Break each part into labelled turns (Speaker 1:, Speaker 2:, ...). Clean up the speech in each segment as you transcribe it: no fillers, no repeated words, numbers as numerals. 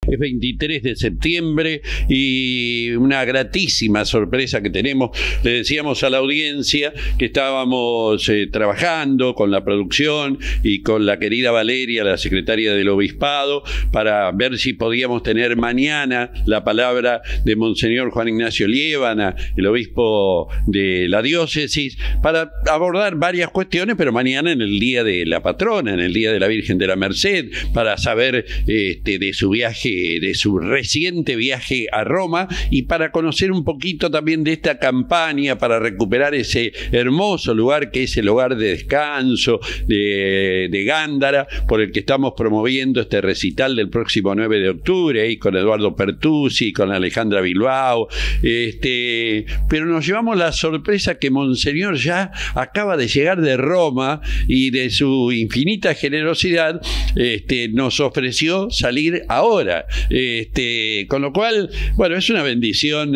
Speaker 1: es 23 de septiembre y una gratísima sorpresa que tenemos. Le decíamos a la audiencia que estábamos trabajando con la producción y con la querida Valeria, la secretaria del Obispado, para ver si podíamos tener mañana la palabra de Monseñor Juan Ignacio Liébana, el obispo de la diócesis, para abordar varias cuestiones, pero mañana en el día de la patrona, en el día de la Virgen de la Merced, para saber de su viaje, de su reciente viaje a Roma, y para conocer un poquito también de esta campaña para recuperar ese hermoso lugar que es el hogar de descanso de Gándara, por el que estamos promoviendo este recital del próximo 9 de octubre, ahí con Eduardo Pertusi, con Alejandra Bilbao, pero nos llevamos la sorpresa que Monseñor ya acaba de llegar de Roma y de su infinita generosidad nos ofreció salir ahora, con lo cual, bueno, es una bendición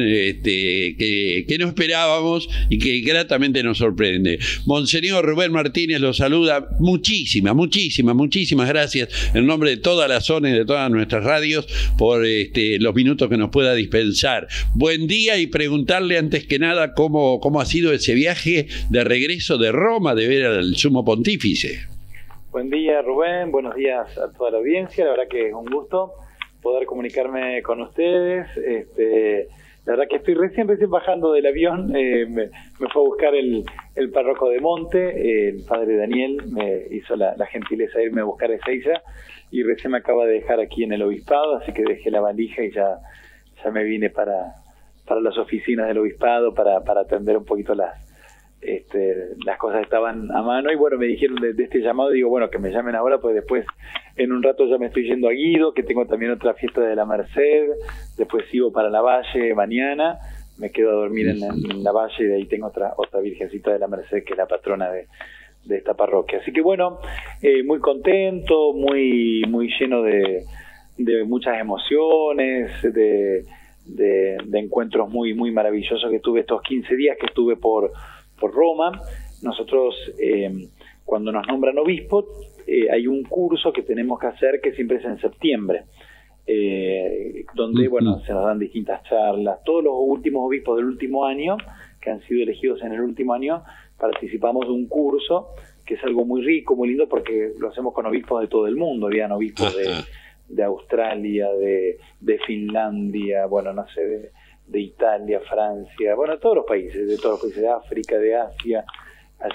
Speaker 1: que no esperábamos y que gratamente nos sorprende. Monseñor Rubén Martínez lo saluda. Muchísimas gracias en nombre de toda la zona y de todas nuestras radios por los minutos que nos pueda dispensar. Buen día, y preguntarle antes que nada cómo ha sido ese viaje de regreso de Roma, de ver al Sumo Pontífice.
Speaker 2: Buen día, Rubén, buenos días a toda la audiencia. La verdad que es un gusto poder comunicarme con ustedes. La verdad que estoy recién bajando del avión. Me fue a buscar el párroco de Monte, el padre Daniel, me hizo la gentileza de irme a buscar a Ezeiza, y recién me acaba de dejar aquí en el Obispado, así que dejé la valija y ya me vine para las oficinas del Obispado para atender un poquito las cosas estaban a mano. Y bueno, me dijeron de este llamado, digo, bueno, que me llamen ahora, pues después en un rato ya me estoy yendo a Guido, que tengo también otra fiesta de la Merced, después sigo para la Valle mañana, me quedo a dormir en la Valle, y de ahí tengo otra Virgencita de la Merced, que es la patrona de esta parroquia. Así que bueno, muy contento, muy lleno de muchas emociones, de encuentros muy maravillosos que tuve estos 15 días que estuve por Roma. Nosotros, cuando nos nombran obispo, hay un curso que tenemos que hacer que siempre es en septiembre, donde, bueno, se nos dan distintas charlas. Todos los últimos obispos del último año, que han sido elegidos en el último año, participamos de un curso que es algo muy rico, muy lindo, porque lo hacemos con obispos de todo el mundo. Habían obispos de Australia, de Finlandia, bueno, no sé, de Italia, Francia, bueno, de todos los países de África, de Asia. Hace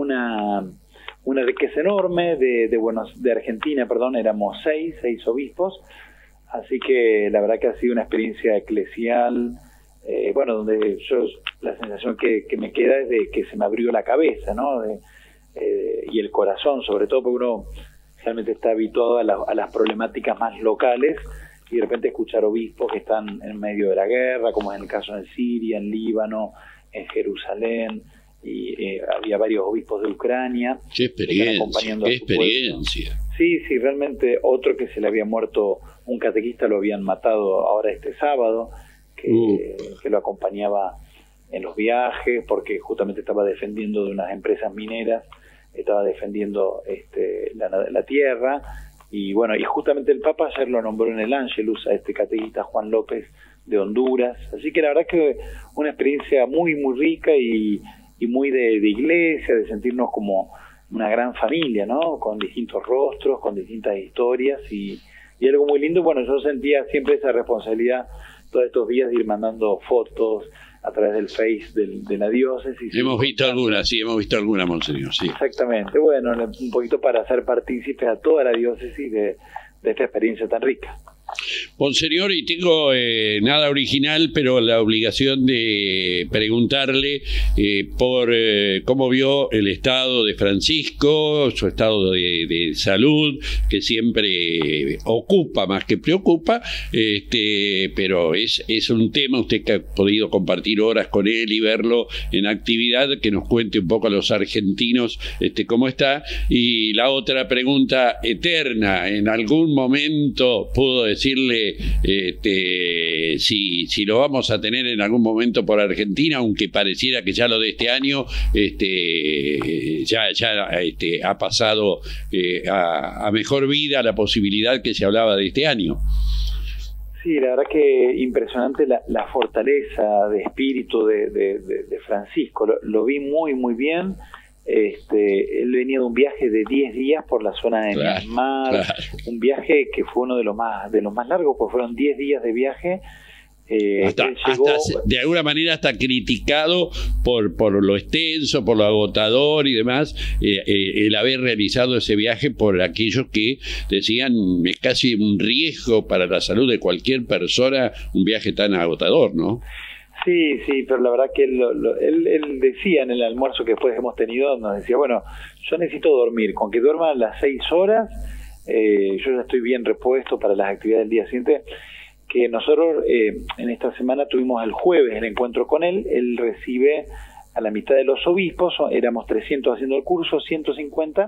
Speaker 2: una riqueza enorme. De Argentina, perdón, éramos seis obispos, así que la verdad que ha sido una experiencia eclesial, donde la sensación que me queda es de que se me abrió la cabeza, ¿no? Y el corazón, sobre todo, porque uno realmente está habituado a las problemáticas más locales, y de repente escuchar obispos que están en medio de la guerra, como es el caso en Siria, en Líbano, en Jerusalén, y había varios obispos de Ucrania.
Speaker 1: ¡Qué experiencia!
Speaker 2: Sí, realmente. Otro que se le había muerto un catequista, lo habían matado ahora este sábado, que lo acompañaba en los viajes, porque justamente estaba defendiendo de unas empresas mineras, estaba defendiendo la tierra. Y bueno, y justamente el Papa ayer lo nombró en el Ángelus a este catequista Juan López de Honduras. Así que la verdad que una experiencia muy rica y muy de iglesia, de sentirnos como una gran familia, ¿no? Con distintos rostros, con distintas historias y algo muy lindo. Bueno, yo sentía siempre esa responsabilidad todos estos días de ir mandando fotos a través del Face de la diócesis.
Speaker 1: Hemos visto alguna, Monseñor, sí.
Speaker 2: Exactamente. Bueno, un poquito para hacer partícipes a toda la diócesis de esta experiencia tan rica.
Speaker 1: Monseñor, y tengo nada original, pero la obligación de preguntarle por cómo vio el estado de Francisco, su estado de salud, que siempre ocupa más que preocupa, pero es un tema, usted que ha podido compartir horas con él y verlo en actividad, que nos cuente un poco a los argentinos cómo está. Y la otra pregunta eterna, ¿en algún momento pudo decirle si lo vamos a tener en algún momento por Argentina, aunque pareciera que ya lo de este año ha pasado a mejor vida la posibilidad que se hablaba de este año?
Speaker 2: Sí, la verdad que impresionante la fortaleza de espíritu de Francisco. Lo vi muy, muy bien. Él venía de un viaje de 10 días por la zona de Myanmar, un viaje que fue uno de los más largos, pues fueron 10 días de viaje.
Speaker 1: Hasta de alguna manera hasta criticado por lo extenso, por lo agotador y demás, el haber realizado ese viaje por aquellos que decían es casi un riesgo para la salud de cualquier persona un viaje tan agotador, ¿no?
Speaker 2: Sí, pero la verdad que él decía en el almuerzo que después hemos tenido, nos decía, bueno, yo necesito dormir, con que duerma las 6 horas, yo ya estoy bien repuesto para las actividades del día siguiente. Que nosotros en esta semana tuvimos el jueves el encuentro con él recibe a la mitad de los obispos, éramos 300 haciendo el curso, 150,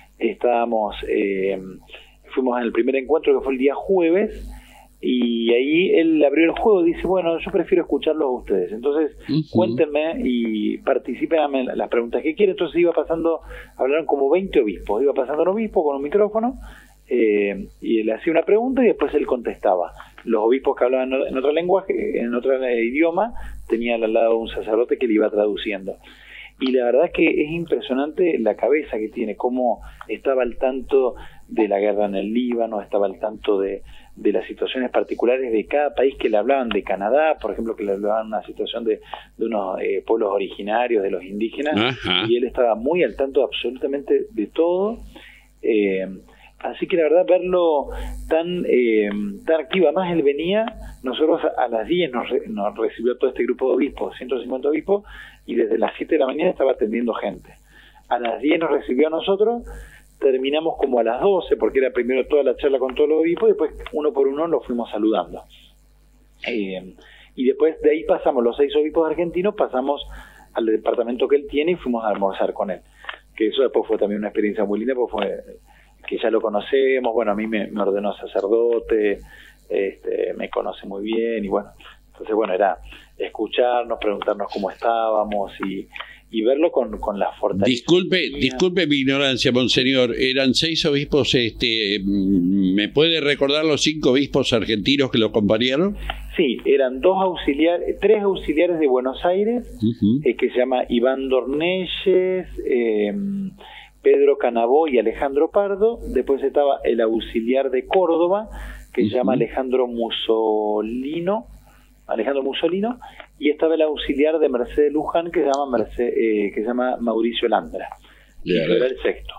Speaker 2: fuimos en el primer encuentro que fue el día jueves, y ahí él abrió el juego y dice, bueno, yo prefiero escucharlos a ustedes, entonces cuéntenme y participen en las preguntas que quieren. Entonces hablaron como 20 obispos, iba pasando un obispo con un micrófono, y él hacía una pregunta y después él contestaba. Los obispos que hablaban en otro lenguaje, en otro idioma, tenían al lado un sacerdote que le iba traduciendo. Y la verdad que es impresionante la cabeza que tiene, cómo estaba al tanto de la guerra en el Líbano, estaba al tanto de las situaciones particulares de cada país que le hablaban, de Canadá, por ejemplo, que le hablaban una situación de unos pueblos originarios, de los indígenas. Ajá. Y él estaba muy al tanto absolutamente de todo. Así que la verdad verlo tan activo, además él venía, nosotros a las 10 nos recibió todo este grupo de obispos, 150 obispos, y desde las 7 de la mañana estaba atendiendo gente. A las 10 nos recibió a nosotros, terminamos como a las 12, porque era primero toda la charla con todos los obispos, y después uno por uno los fuimos saludando. Y después de ahí pasamos, los 6 obispos argentinos, pasamos al departamento que él tiene y fuimos a almorzar con él. Que eso después fue también una experiencia muy linda, porque fue que ya lo conocemos, bueno, a mí me ordenó sacerdote, me conoce muy bien, y bueno, entonces bueno, era escucharnos, preguntarnos cómo estábamos y verlo con la fortaleza.
Speaker 1: Disculpe mi ignorancia, monseñor, eran 6 obispos, ¿me puede recordar los 5 obispos argentinos que lo acompañaron?
Speaker 2: Sí, eran 3 auxiliares de Buenos Aires, que se llama Iván Dornelles, Pedro Canabó y Alejandro Pardo. Después estaba el auxiliar de Córdoba, que se llama Alejandro Musolino, y estaba el auxiliar de Mercedes Luján, que se llama Mauricio Landra. Era el sexto.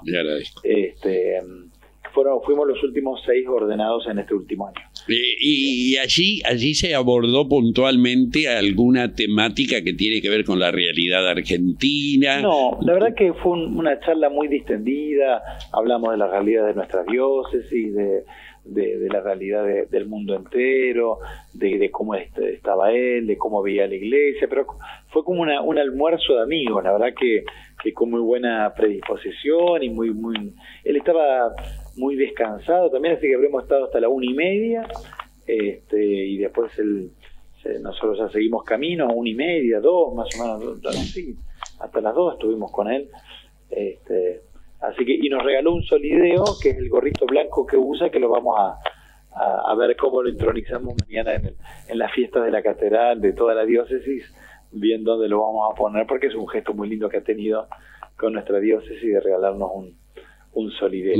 Speaker 2: Fuimos los últimos 6 ordenados en este último año.
Speaker 1: Y allí se abordó puntualmente alguna temática que tiene que ver con la realidad argentina.
Speaker 2: No, la verdad que fue una charla muy distendida. Hablamos de la realidad de nuestras diócesis, de la realidad del mundo entero, de cómo estaba él, de cómo veía la iglesia, pero fue como un almuerzo de amigos, la verdad que con muy buena predisposición y él estaba muy descansado también, así que habremos estado hasta la 1:30, y después nosotros ya seguimos camino, 1:30, 2 más o menos, sí, hasta las 2 estuvimos con él, así que, y nos regaló un solideo, que es el gorrito blanco que usa, que lo vamos a ver cómo lo entronizamos mañana en las fiestas de la catedral de toda la diócesis, bien dónde lo vamos a poner, porque es un gesto muy lindo que ha tenido con nuestra diócesis de regalarnos un solideo.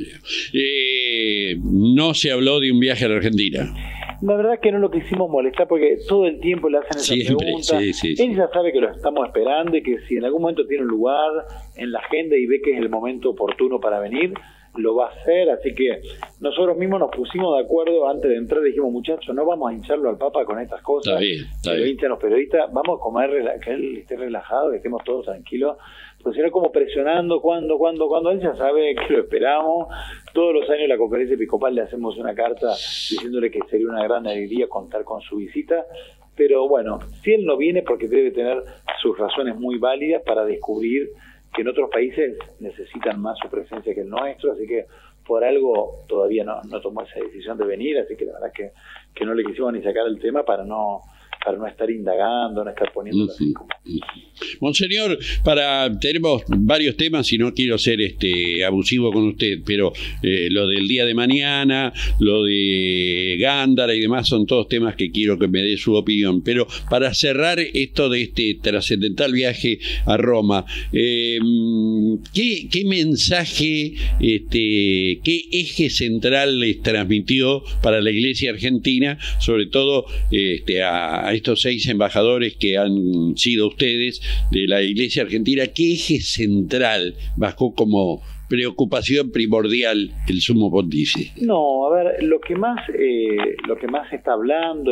Speaker 1: No se habló de un viaje a la Argentina.
Speaker 2: La verdad que no lo quisimos molestar, porque todo el tiempo le hacen esa pregunta. Sí. Él ya sabe que lo estamos esperando y que si en algún momento tiene un lugar en la agenda y ve que es el momento oportuno para venir, lo va a hacer. Así que nosotros mismos nos pusimos de acuerdo antes de entrar, dijimos, muchachos, no vamos a hincharlo al Papa con estas cosas,
Speaker 1: está bien.
Speaker 2: Lo hinchan los periodistas, vamos a comer, que él esté relajado, que estemos todos tranquilos, pues era como presionando cuando él ya sabe que lo esperamos. Todos los años la Conferencia Episcopal le hacemos una carta diciéndole que sería una gran alegría contar con su visita, pero bueno, si él no viene, porque debe tener sus razones muy válidas para descubrir que en otros países necesitan más su presencia que el nuestro, así que por algo todavía no tomó esa decisión de venir, así que la verdad que no le quisimos ni sacar el tema para no no estar indagando, no estar poniéndolo así como...
Speaker 1: Monseñor, tenemos varios temas y no quiero ser abusivo con usted, pero lo del día de mañana, lo de Gándara y demás son todos temas que quiero que me dé su opinión. Pero para cerrar esto de este trascendental viaje a Roma, ¿qué mensaje, qué eje central les transmitió para la Iglesia argentina, sobre todo a estos 6 embajadores que han sido ustedes de la Iglesia argentina? ¿Qué eje central bajó como preocupación primordial el sumo pontífice?
Speaker 2: No, a ver, lo que más se está hablando,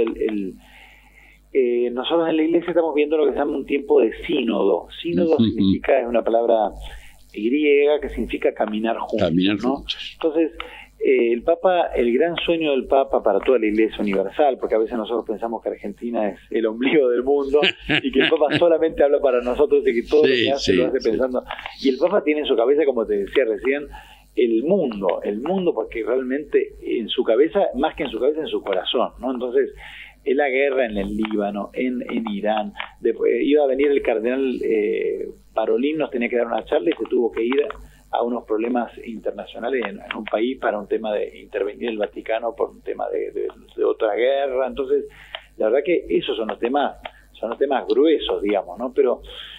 Speaker 2: nosotros en la Iglesia estamos viendo lo que se llama un tiempo de sínodo. Sínodo significa, es una palabra griega que significa caminar juntos. Caminar juntos. ¿No? Entonces, el Papa, el gran sueño del Papa para toda la Iglesia universal, porque a veces nosotros pensamos que Argentina es el ombligo del mundo y que el Papa solamente habla para nosotros y que todo lo que hace lo hace pensando. Y el Papa tiene en su cabeza, como te decía recién, el mundo, porque realmente en su cabeza, más que en su cabeza, en su corazón, ¿no? Entonces, en la guerra en el Líbano, en Irán, después iba a venir el cardenal Parolin, nos tenía que dar una charla y se tuvo que ir a unos problemas internacionales en un país para un tema de intervenir el Vaticano por un tema de otra guerra. Entonces, la verdad que esos son los temas gruesos, digamos, ¿no? Pero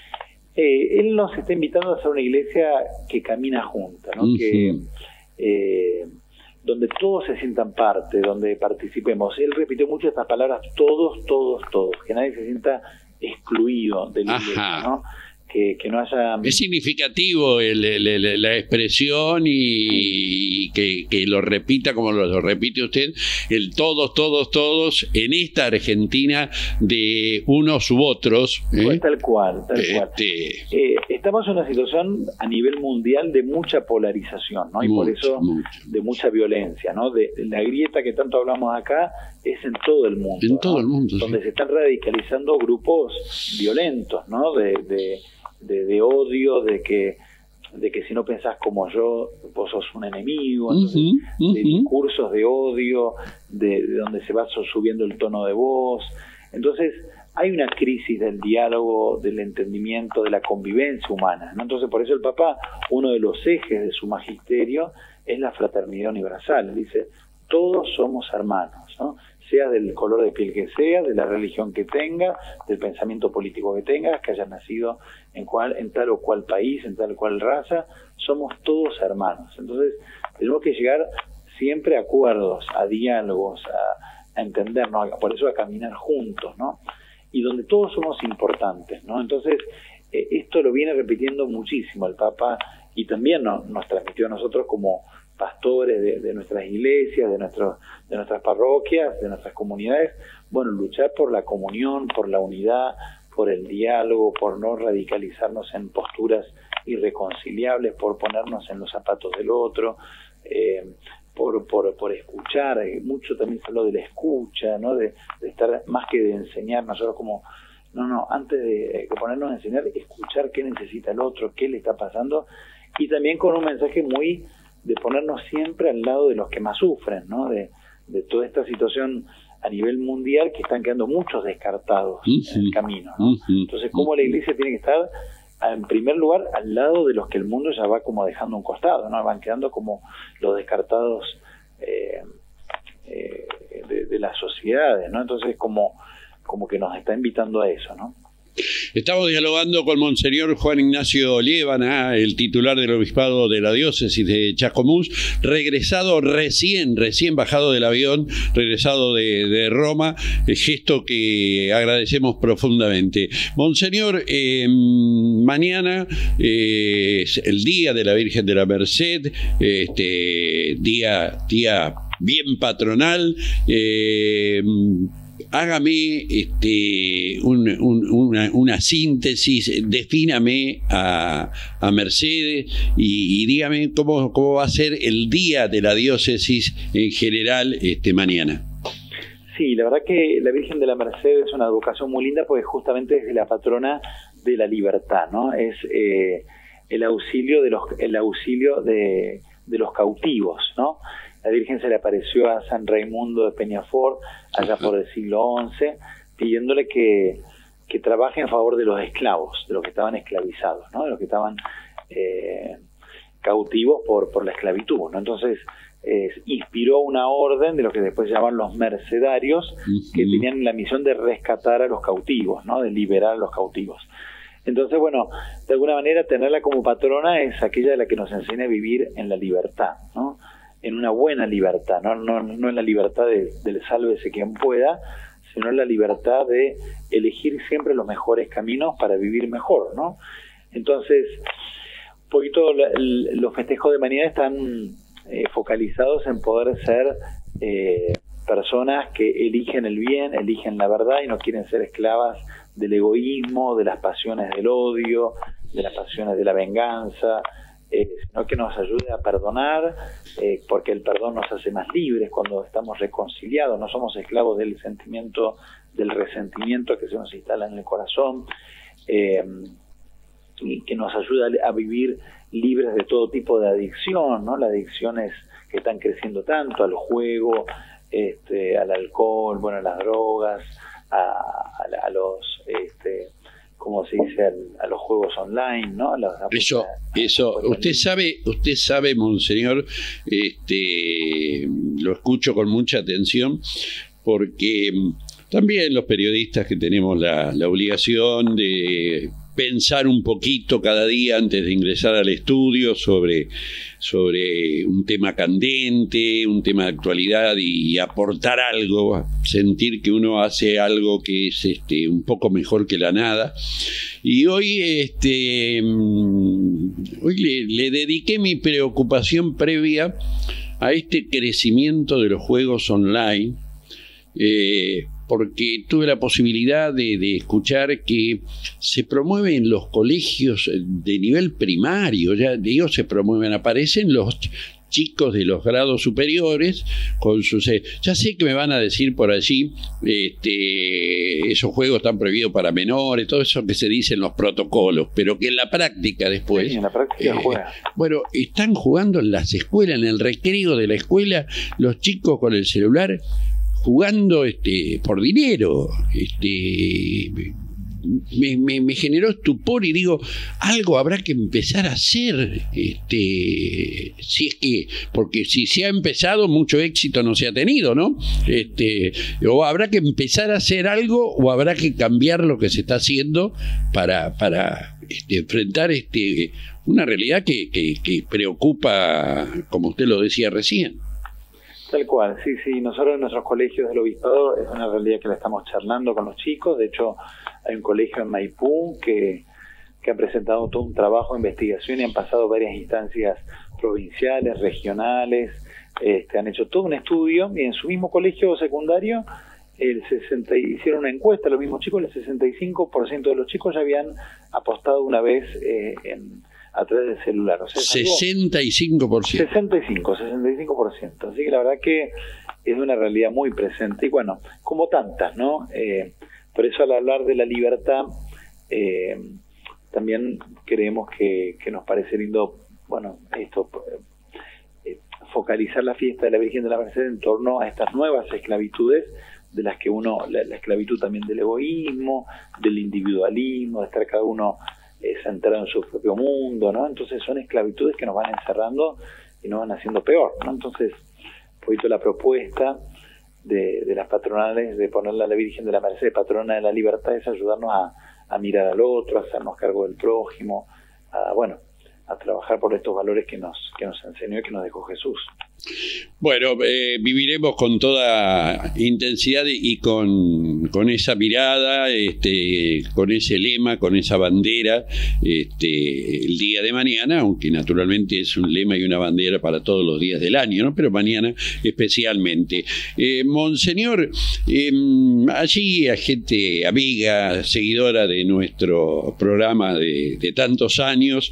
Speaker 2: él nos está invitando a ser una iglesia que camina junta, ¿no? Que donde todos se sientan parte, donde participemos. Él repitió mucho estas palabras, todos, que nadie se sienta excluido de la iglesia, ¿no? Que no haya...
Speaker 1: Es significativo la expresión y que lo repita como lo repite usted, el todos en esta Argentina de unos u otros.
Speaker 2: Pues tal cual. Estamos en una situación a nivel mundial de mucha polarización, ¿no? Y por eso de mucha violencia, ¿no? De la grieta que tanto hablamos acá es en todo el mundo. En todo el mundo, donde se están radicalizando grupos violentos, ¿no? De odio, de que si no pensás como yo, vos sos un enemigo, entonces, de discursos de odio, de donde se va subiendo el tono de voz. Entonces, hay una crisis del diálogo, del entendimiento, de la convivencia humana, ¿no? Entonces, por eso el Papa, uno de los ejes de su magisterio es la fraternidad universal. Dice, todos somos hermanos, ¿no? Sea del color de piel que sea, de la religión que tenga, del pensamiento político que tengas, que hayas nacido en tal o cual país, en tal o cual raza, somos todos hermanos. Entonces, tenemos que llegar siempre a acuerdos, a diálogos, a entendernos, por eso a caminar juntos, ¿no? Y donde todos somos importantes, ¿no? Entonces, esto lo viene repitiendo muchísimo el Papa y también nos transmitió a nosotros como pastores de nuestras iglesias, de nuestras parroquias, de nuestras comunidades, bueno, luchar por la comunión, por la unidad, por el diálogo, por no radicalizarnos en posturas irreconciliables, por ponernos en los zapatos del otro, por escuchar. Mucho también se habló de la escucha, ¿no? De estar más que de enseñar, nosotros como antes de ponernos a enseñar, escuchar qué necesita el otro, qué le está pasando, y también con un mensaje muy de ponernos siempre al lado de los que más sufren, ¿no? De toda esta situación a nivel mundial que están quedando muchos descartados en el camino, ¿no? Entonces, cómo la iglesia tiene que estar, en primer lugar, al lado de los que el mundo ya va como dejando a un costado, ¿no? Van quedando como los descartados de las sociedades, ¿no? Entonces, como que nos está invitando a eso, ¿no?
Speaker 1: Estamos dialogando con Monseñor Juan Ignacio Liébana, el titular del obispado de la diócesis de Chascomús, regresado recién bajado del avión, regresado de Roma, gesto que agradecemos profundamente. Monseñor, mañana es el Día de la Virgen de la Merced, día bien patronal. Hágame una síntesis, defíname a Mercedes y dígame cómo va a ser el día de la diócesis en general mañana.
Speaker 2: Sí, la verdad que la Virgen de la Merced es una advocación muy linda porque justamente es la patrona de la libertad, ¿no? Es el auxilio de los cautivos, ¿no? La Virgen se le apareció a San Raimundo de Peñafort allá por el siglo XI, pidiéndole que trabaje en favor de los esclavos, de los que estaban esclavizados, ¿no? De los que estaban cautivos por la esclavitud, ¿no? Entonces inspiró una orden de lo que después llaman los mercedarios, que tenían la misión de rescatar a los cautivos, ¿no? De liberar a los cautivos. Entonces, bueno, de alguna manera tenerla como patrona es aquella de la que nos enseña a vivir en la libertad, ¿no? En una buena libertad, no en la libertad del sálvese quien pueda, sino en la libertad de elegir siempre los mejores caminos para vivir mejor, ¿no? Entonces, un poquito los festejos de mañana están focalizados en poder ser personas que eligen el bien, eligen la verdad y no quieren ser esclavas del egoísmo, de las pasiones del odio, de las pasiones de la venganza, sino que nos ayude a perdonar, porque el perdón nos hace más libres cuando estamos reconciliados, no somos esclavos del sentimiento, del resentimiento que se nos instala en el corazón, y que nos ayuda a vivir libres de todo tipo de adicción, ¿no? Las adicciones que están creciendo tanto, al juego, al alcohol, bueno, a las drogas, a los como se dice, a los juegos online, ¿no?
Speaker 1: Eso, usted sabe, monseñor, lo escucho con mucha atención, porque también los periodistas que tenemos la obligación de pensar un poquito cada día antes de ingresar al estudio sobre un tema candente, un tema de actualidad y aportar algo, sentir que uno hace algo que es un poco mejor que la nada. Y hoy le dediqué mi preocupación previa a este crecimiento de los juegos online, porque tuve la posibilidad de escuchar que se promueven en los colegios de nivel primario, aparecen los chicos de los grados superiores con sus... Ya sé que me van a decir por allí, esos juegos están prohibidos para menores, todo eso que se dice en los protocolos, pero que en la práctica después...
Speaker 2: Sí, en la práctica juegan.
Speaker 1: Bueno, están jugando en las escuelas, en el recreo de la escuela, los chicos con el celular, jugando por dinero. Me generó estupor y digo, algo habrá que empezar a hacer, si es que, porque si se ha empezado, mucho éxito no se ha tenido, ¿no? O habrá que empezar a hacer algo, o habrá que cambiar lo que se está haciendo para enfrentar una realidad que preocupa, como usted lo decía recién.
Speaker 2: Tal cual, sí, nosotros en nuestros colegios del obispado es una realidad que la estamos charlando con los chicos. De hecho, hay un colegio en Maipú que ha presentado todo un trabajo de investigación y han pasado varias instancias provinciales, regionales, han hecho todo un estudio, y en su mismo colegio secundario hicieron una encuesta a los mismos chicos, el 65% de los chicos ya habían apostado una vez a través del celular. O sea,
Speaker 1: 65%.
Speaker 2: 65%. Así que la verdad que es una realidad muy presente. Y bueno, como tantas, ¿no? Por eso al hablar de la libertad, también creemos que nos parece lindo, bueno, focalizar la fiesta de la Virgen de la Merced en torno a estas nuevas esclavitudes, de las que la esclavitud también del egoísmo, del individualismo, de estar cada uno centrado en su propio mundo, ¿no? Entonces son esclavitudes que nos van encerrando y nos van haciendo peor, ¿no? Entonces, un poquito la propuesta de las patronales de ponerle a la Virgen de la Merced patrona de la libertad es ayudarnos a mirar al otro, a hacernos cargo del prójimo, a trabajar por estos valores que nos enseñó y que nos dejó Jesús.
Speaker 1: Bueno, viviremos con toda intensidad y con esa mirada, con ese lema, con esa bandera, el día de mañana, aunque naturalmente es un lema y una bandera para todos los días del año, ¿no? Pero mañana especialmente. Monseñor, allí a gente amiga, seguidora de nuestro programa de tantos años,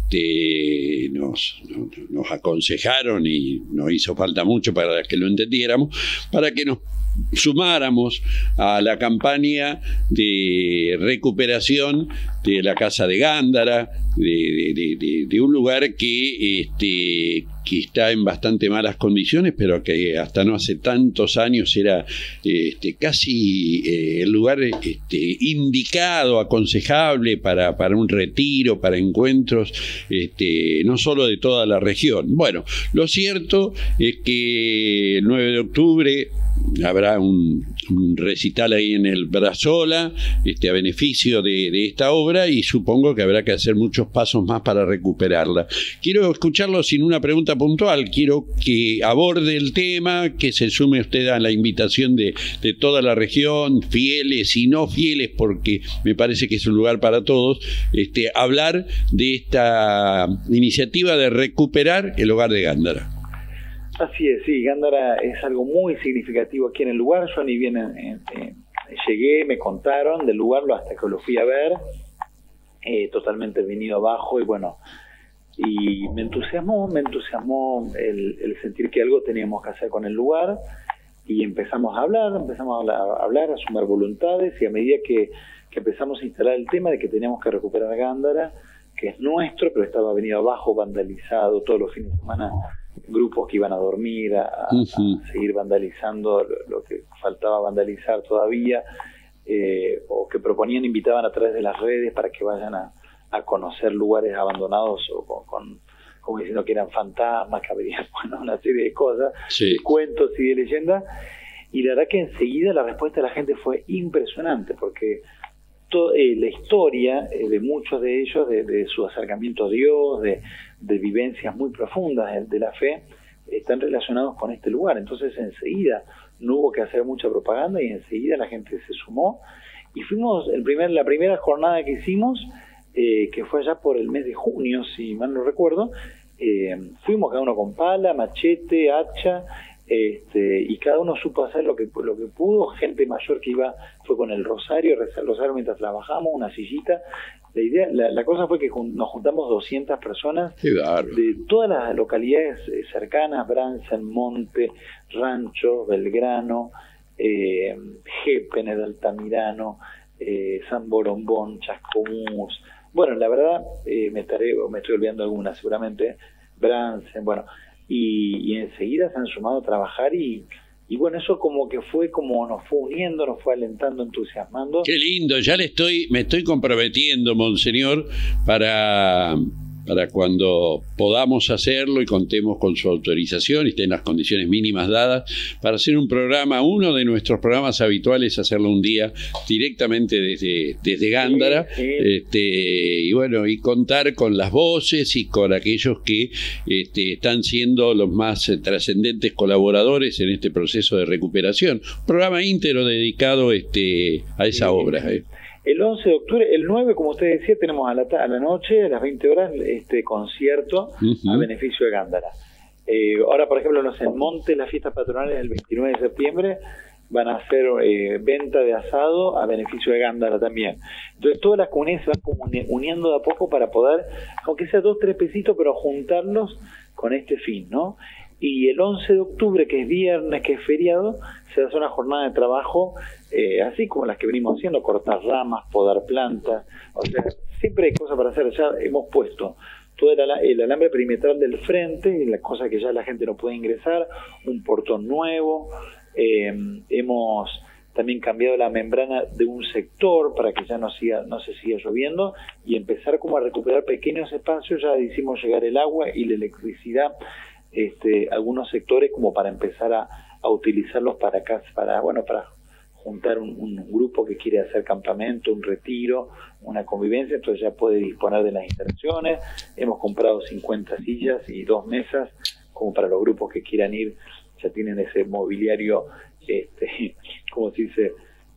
Speaker 1: nos aconsejaron y nos hizo falta mucho para que lo entendiéramos, para que nos sumáramos a la campaña de recuperación de la casa de Gándara, de un lugar que está en bastante malas condiciones, pero que hasta no hace tantos años era casi el lugar indicado, aconsejable para un retiro, para encuentros, no solo de toda la región. Bueno, lo cierto es que el 9 de octubre habrá un recital ahí en el Brazola, a beneficio de esta obra, y supongo que habrá que hacer muchos pasos más para recuperarla. Quiero escucharlo sin una pregunta puntual, quiero que aborde el tema, que se sume usted a la invitación de toda la región, fieles y no fieles, porque me parece que es un lugar para todos, hablar de esta iniciativa de recuperar el hogar de Gándara.
Speaker 2: Así es, sí, Gándara es algo muy significativo aquí en el lugar. Yo ni bien llegué, me contaron del lugar hasta que lo fui a ver, totalmente venido abajo, y bueno, y me entusiasmó el sentir que algo teníamos que hacer con el lugar, y empezamos a hablar, a sumar voluntades, y a medida que empezamos a instalar el tema de que teníamos que recuperar Gándara, que es nuestro, pero estaba venido abajo, vandalizado, todos los fines de semana grupos que iban a dormir, a seguir vandalizando lo que faltaba vandalizar todavía, o que proponían, invitaban a través de las redes para que vayan a conocer lugares abandonados, o como diciendo que eran fantasmas, que habría, bueno, una serie de cosas,
Speaker 1: sí,
Speaker 2: de cuentos y de leyendas. Y la verdad que enseguida la respuesta de la gente fue impresionante, porque la historia de muchos de ellos, de su acercamiento a Dios, de vivencias muy profundas de la fe, están relacionados con este lugar. Entonces enseguida no hubo que hacer mucha propaganda, y enseguida la gente se sumó, y fuimos la primera jornada que hicimos, que fue allá por el mes de junio, si mal no recuerdo. Fuimos cada uno con pala, machete, hacha, y cada uno supo hacer lo que pudo. Gente mayor que fue con el rosario, rezar el rosario mientras trabajamos, una sillita. La cosa fue que nos juntamos 200 personas de todas las localidades cercanas: Bransen, Monte, Rancho, Belgrano, Gépenes, Altamirano, San Borombón, Chascomús. Bueno, la verdad, me estoy olvidando algunas seguramente, Bransen, bueno, y enseguida se han sumado a trabajar, y bueno, eso como que fue como nos fue uniendo, nos fue alentando, entusiasmando.
Speaker 1: Qué lindo, ya me estoy comprometiendo, monseñor, para cuando podamos hacerlo y contemos con su autorización y estén las condiciones mínimas dadas, para hacer un programa, uno de nuestros programas habituales, hacerlo un día directamente desde Gándara, y bueno, y contar con las voces y con aquellos que están siendo los más trascendentes colaboradores en este proceso de recuperación. Un programa íntegro dedicado a esa obra.
Speaker 2: El 11 de octubre, el 9, como usted decía, tenemos a la noche, a las 20 horas, concierto a beneficio de Gándara. Ahora, por ejemplo, en Monte, las fiestas patronales del 29 de septiembre van a hacer venta de asado a beneficio de Gándara también. Entonces, todas las comunidades se van como uniendo de a poco para poder, aunque sea 2 o 3 pesitos, pero juntarlos con este fin, ¿no? Y el 11 de octubre, que es viernes, que es feriado, se hace una jornada de trabajo, así como las que venimos haciendo: cortar ramas, podar plantas. O sea, siempre hay cosas para hacer. Ya hemos puesto todo el alambre perimetral del frente, la cosa que ya la gente no puede ingresar, un portón nuevo. Hemos también cambiado la membrana de un sector para que ya no se siga lloviendo, y empezar como a recuperar pequeños espacios. Ya hicimos llegar el agua y la electricidad, algunos sectores, como para empezar a utilizarlos para juntar un grupo que quiere hacer campamento, un retiro, una convivencia. Entonces ya puede disponer de las instalaciones. Hemos comprado 50 sillas y 2 mesas como para los grupos que quieran ir. Ya tienen ese mobiliario, como se dice,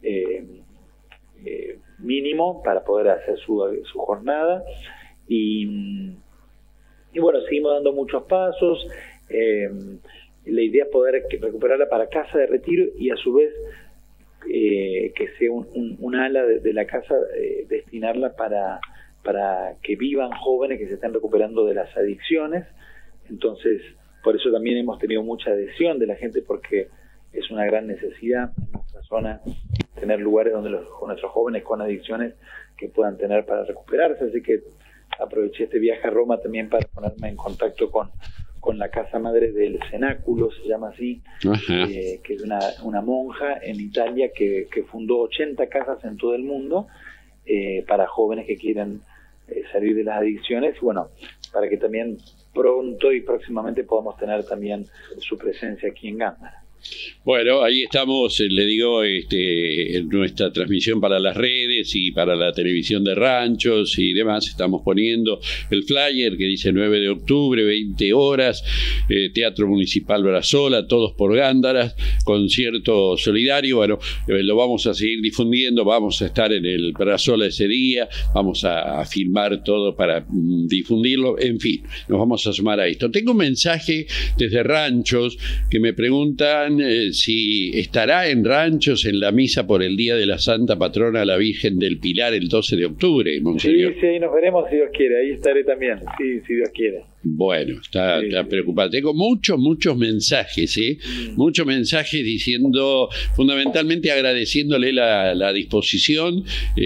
Speaker 2: mínimo para poder hacer su jornada. Y bueno, seguimos dando muchos pasos. La idea es poder recuperarla para casa de retiro, y a su vez que sea un ala de la casa, destinarla para que vivan jóvenes que se están recuperando de las adicciones. Entonces, por eso también hemos tenido mucha adhesión de la gente, porque es una gran necesidad en nuestra zona tener lugares donde nuestros jóvenes con adicciones que puedan tener para recuperarse. Así que aproveché este viaje a Roma también para ponerme en contacto con con la casa madre del Cenáculo, se llama así, que es una monja en Italia que fundó 80 casas en todo el mundo para jóvenes que quieren salir de las adicciones, bueno, para que también pronto y próximamente podamos tener también su presencia aquí en Gándara.
Speaker 1: Bueno, ahí estamos, le digo, en nuestra transmisión para las redes y para la televisión de ranchos y demás. Estamos poniendo el flyer que dice 9 de octubre, 20 horas, Teatro Municipal Brazola, todos por Gándara, concierto solidario. Bueno, lo vamos a seguir difundiendo, vamos a estar en el Brazola ese día, vamos a filmar todo para difundirlo, en fin, nos vamos a sumar a esto. Tengo un mensaje desde Ranchos que me preguntan si estará en Ranchos en la misa por el Día de la Santa Patrona la Virgen del Pilar el 12 de octubre, Monseñor.
Speaker 2: Sí, ahí nos veremos si Dios quiere, ahí estaré también, sí, si Dios quiere.
Speaker 1: Bueno, está preocupado. Tengo muchos mensajes, muchos mensajes diciendo, fundamentalmente agradeciéndole la disposición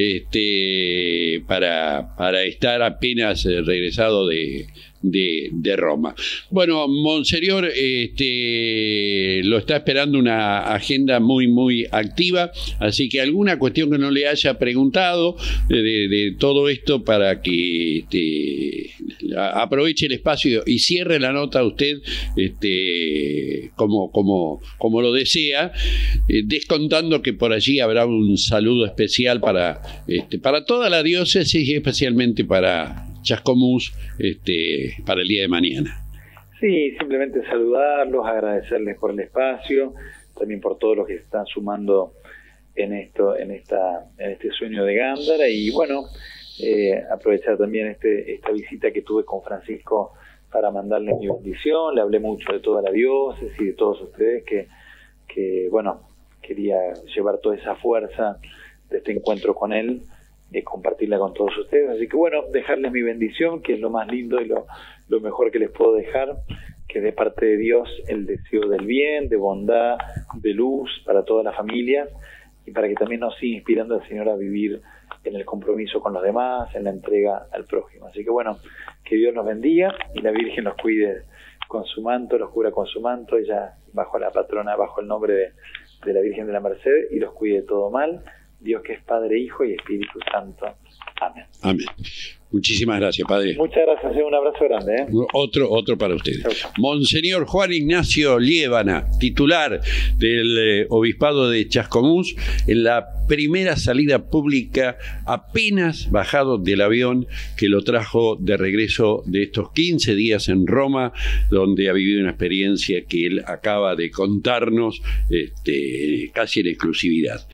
Speaker 1: para estar apenas regresado de Roma. Bueno, Monseñor, lo está esperando una agenda muy activa, así que alguna cuestión que no le haya preguntado de todo esto para que aproveche el espacio y cierre la nota usted como lo desea, descontando que por allí habrá un saludo especial para toda la diócesis y especialmente para Chascomús para el día de mañana.
Speaker 2: Sí, simplemente saludarlos, agradecerles por el espacio, también por todos los que se están sumando en este sueño de Gándara, y bueno, aprovechar también esta visita que tuve con Francisco para mandarle mi bendición. Le hablé mucho de toda la diócesis y de todos ustedes que bueno, quería llevar toda esa fuerza de este encuentro con él, compartirla con todos ustedes, así que bueno, dejarles mi bendición, que es lo más lindo y lo mejor que les puedo dejar, que de parte de Dios el deseo del bien, de bondad, de luz para toda la familia, y para que también nos siga inspirando el Señor a vivir en el compromiso con los demás, en la entrega al prójimo. Así que bueno, que Dios los bendiga y la Virgen los cuide con su manto, los cubra con su manto, ella bajo la patrona, bajo el nombre de la Virgen de la Merced, y los cuide de todo mal. Dios, que es Padre, Hijo y Espíritu Santo. Amén.
Speaker 1: Amén. Muchísimas gracias, Padre.
Speaker 2: Muchas gracias, un abrazo grande.
Speaker 1: Otro para ustedes. Monseñor Juan Ignacio Liébana, titular del Obispado de Chascomús, en la primera salida pública apenas bajado del avión que lo trajo de regreso de estos 15 días en Roma, donde ha vivido una experiencia que él acaba de contarnos casi en exclusividad.